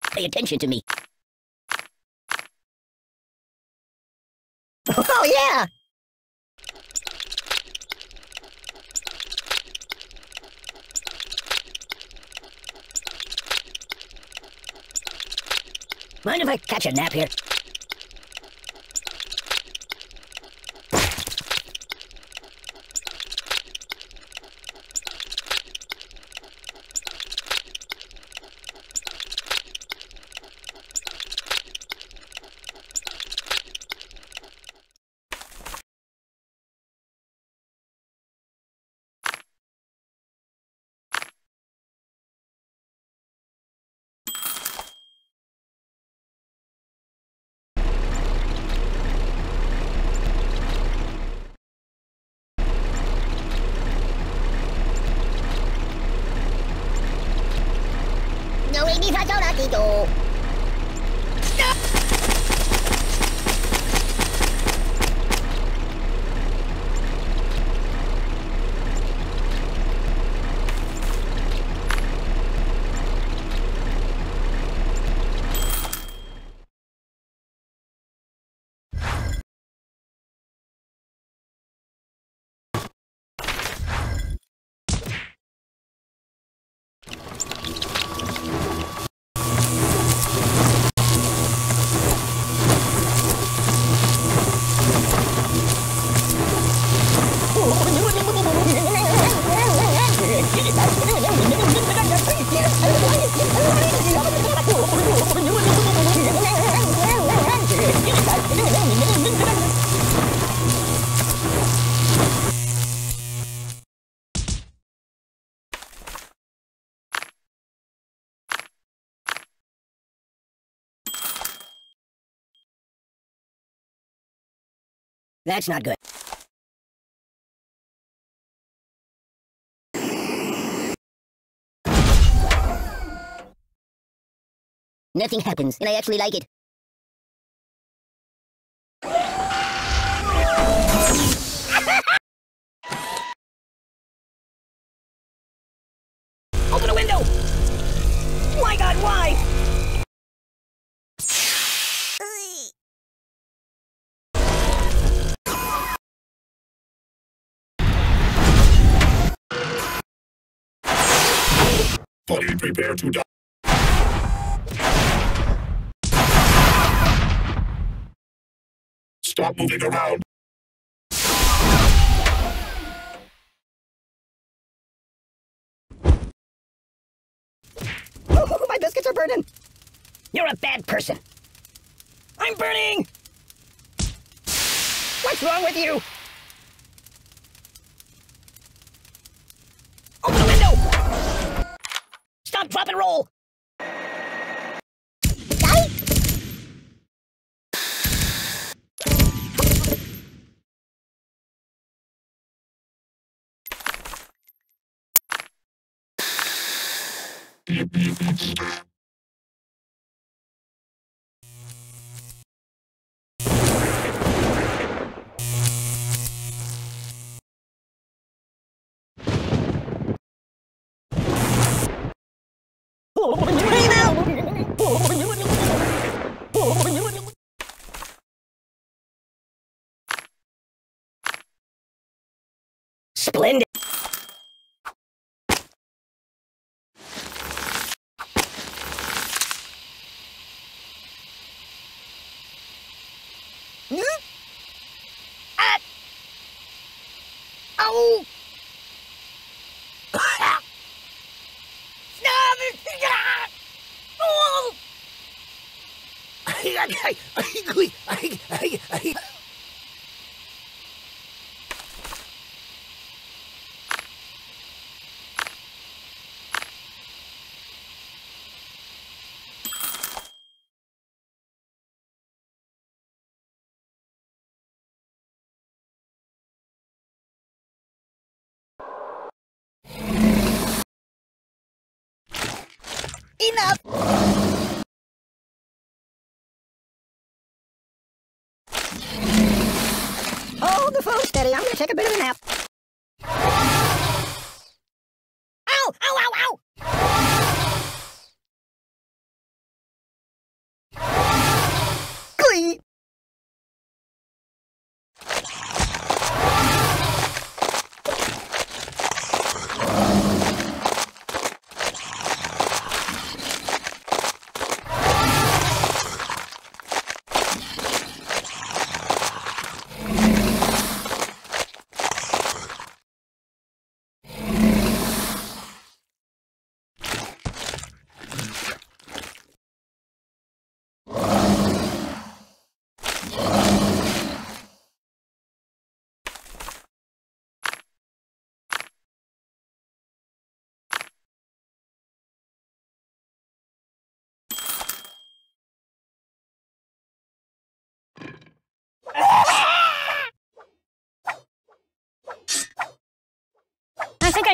Pay attention to me. Oh, yeah! Mind if I catch a nap here? No, hindi sa sauna dito. That's not good. Nothing happens, and I actually like it. Open the window! My God, why? Buddy, prepare to die. Stop moving around. Oh, my biscuits are burning! You're a bad person. I'm burning! What's wrong with you? Open the window! Stop, drop, and roll! Splendid! Ah! Ow! Enough! Hold the phone steady. I'm gonna take a bit of a nap. Ow! Ow! Ow! Ow!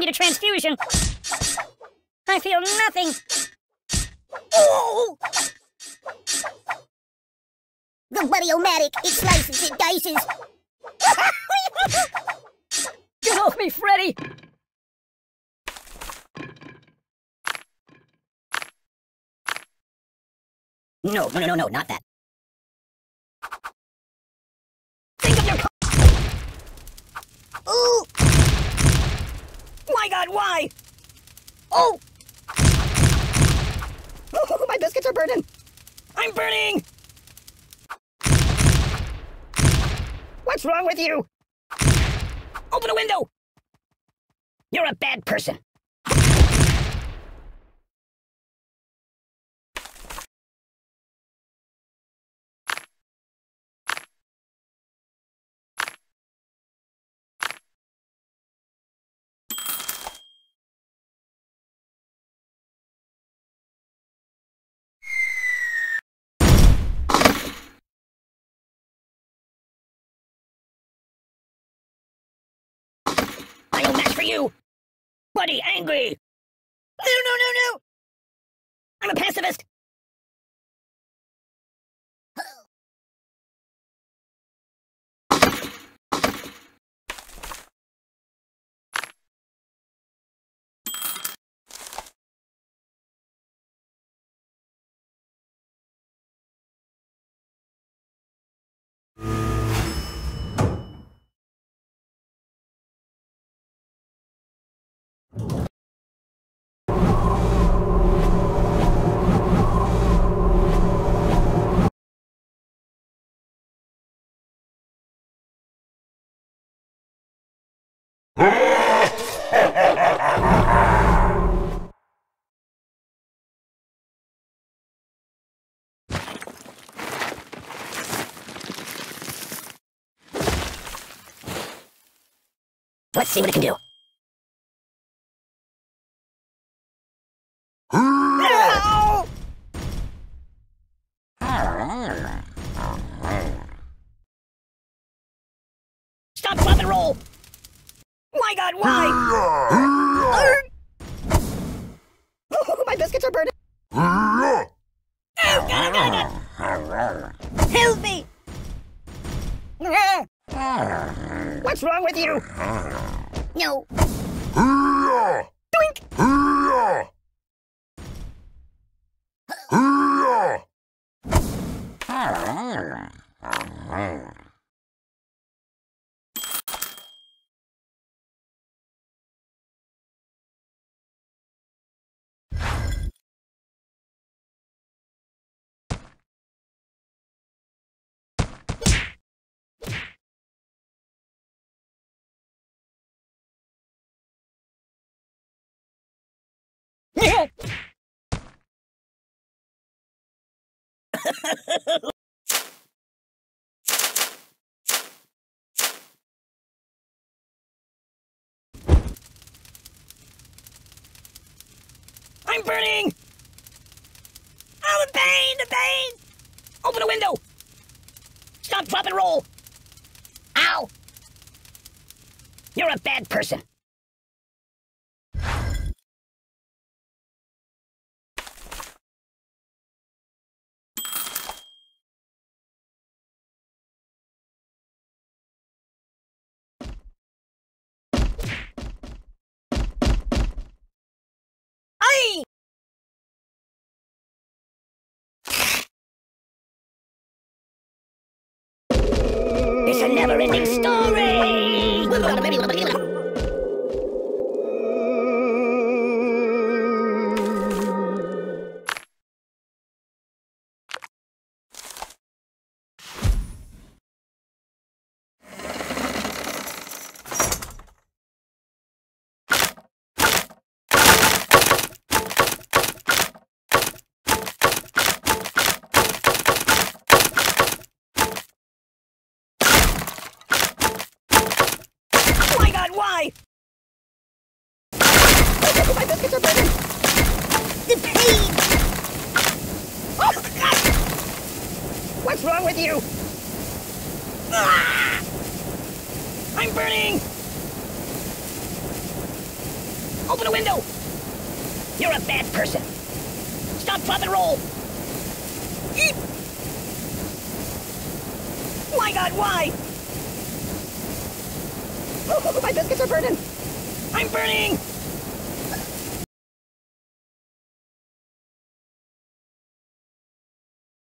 need a transfusion. I feel nothing. Oh! The Buddy-O-Matic, it slices, it dices. Get off me, Freddy! No, not that. Think of your Ooh! My God, why? Oh! Oh, my biscuits are burning! I'm burning! What's wrong with you? Open a window! You're a bad person. I don't match for you! Buddy, angry! No! I'm a pacifist! Let's see what it can do. No! Stop, flop, and roll! My God, why? Oh, my biscuits are burning! Oh, God! Help me! What's wrong with you? No. Doink! I'm burning! Oh, the pain! The pain! Open a window! Stop, drop, and roll! Ow! You're a bad person. Aye! It's a never-ending story! My God, why? My biscuits are burning! The pain! Oh, God! What's wrong with you? Ah! I'm burning! Open a window! You're a bad person. Stop, drop, and roll! Eep! My God, why? Oh, my biscuits are burning! I'm burning!